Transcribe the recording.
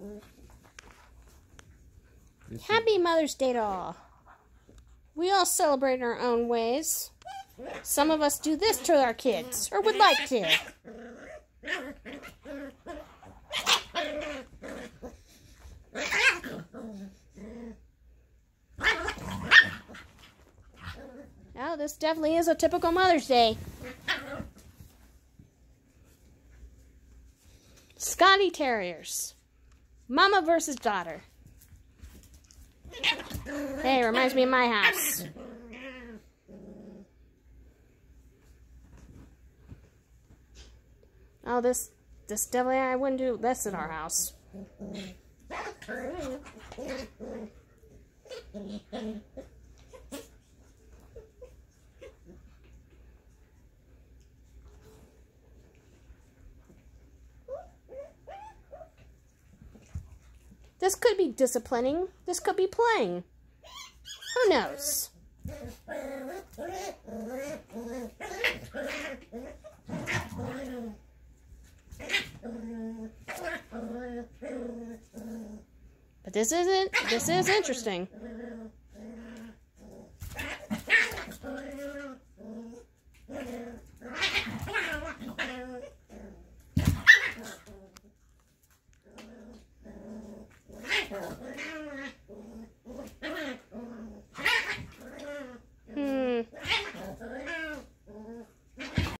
Happy Mother's Day to all. We all celebrate in our own ways. Some of us do this to our kids, or would like to. Now, this definitely is a typical Mother's Day. Scotty Terriers. Mama versus daughter. Hey, reminds me of my house. Oh, this definitely, I wouldn't do this in our house. This could be disciplining. This could be playing. Who knows? But this is interesting.